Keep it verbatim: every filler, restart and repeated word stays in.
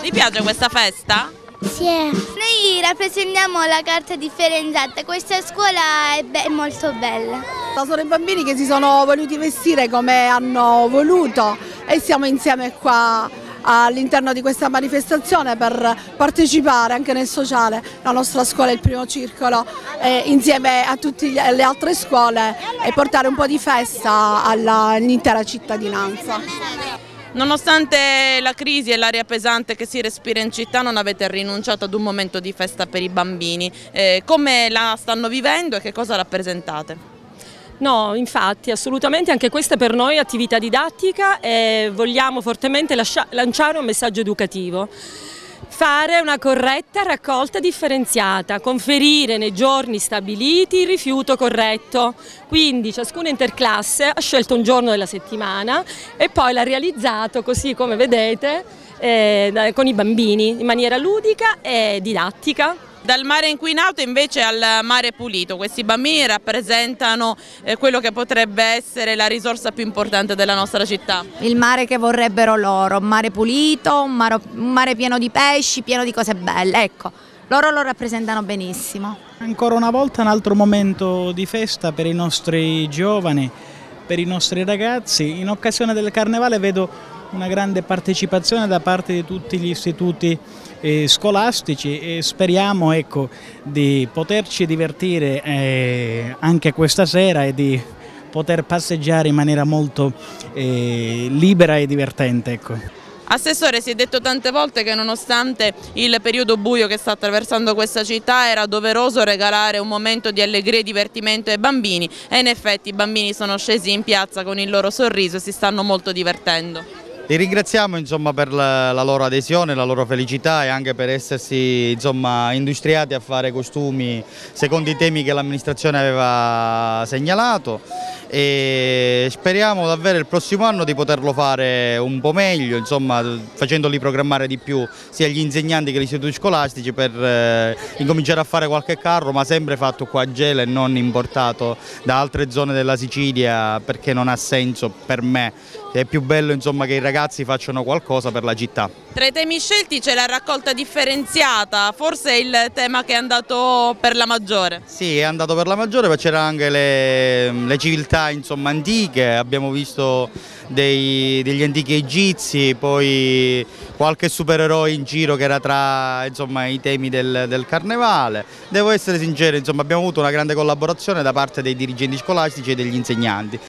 Ti piace questa festa? Sì. Noi rappresentiamo la carta differenziata, questa scuola è, be- è molto bella. Sono i bambini che si sono voluti vestire come hanno voluto e siamo insieme qua all'interno di questa manifestazione per partecipare anche nel sociale. La nostra scuola è il primo circolo eh, insieme a tutte le altre scuole e portare un po' di festa all'intera cittadinanza. Nonostante la crisi e l'aria pesante che si respira in città, non avete rinunciato ad un momento di festa per i bambini. Eh, come la stanno vivendo e che cosa rappresentate? No, infatti, assolutamente anche questa per noi è attività didattica e vogliamo fortemente lanciare un messaggio educativo. Fare una corretta raccolta differenziata, conferire nei giorni stabiliti il rifiuto corretto. Quindi ciascuna interclasse ha scelto un giorno della settimana e poi l'ha realizzato così come vedete eh, con i bambini in maniera ludica e didattica. Dal mare inquinato invece al mare pulito, questi bambini rappresentano eh, quello che potrebbe essere la risorsa più importante della nostra città. Il mare che vorrebbero loro, un mare pulito, un mare, un mare pieno di pesci, pieno di cose belle, ecco, loro lo rappresentano benissimo. Ancora una volta un altro momento di festa per i nostri giovani, per i nostri ragazzi. In occasione del Carnevale vedo una grande partecipazione da parte di tutti gli istituti eh, scolastici e speriamo ecco, di poterci divertire eh, anche questa sera e di poter passeggiare in maniera molto eh, libera e divertente. Ecco. Assessore, si è detto tante volte che nonostante il periodo buio che sta attraversando questa città era doveroso regalare un momento di allegria e divertimento ai bambini e in effetti i bambini sono scesi in piazza con il loro sorriso e si stanno molto divertendo. Li ringraziamo insomma, per la, la loro adesione, la loro felicità e anche per essersi insomma, industriati a fare costumi secondo i temi che l'amministrazione aveva segnalato e speriamo davvero il prossimo anno di poterlo fare un po' meglio, insomma, facendoli programmare di più sia gli insegnanti che gli istituti scolastici per eh, incominciare a fare qualche carro, ma sempre fatto qua a Gela e non importato da altre zone della Sicilia perché non ha senso per me. È più bello insomma, che i ragazzi facciano qualcosa per la città. Tra i temi scelti c'è la raccolta differenziata, forse è il tema che è andato per la maggiore. Sì, è andato per la maggiore, ma c'era anche le, le civiltà insomma, antiche, abbiamo visto dei, degli antichi egizi, poi qualche supereroe in giro che era tra insomma, i temi del, del carnevale. Devo essere sincero, insomma, abbiamo avuto una grande collaborazione da parte dei dirigenti scolastici e degli insegnanti.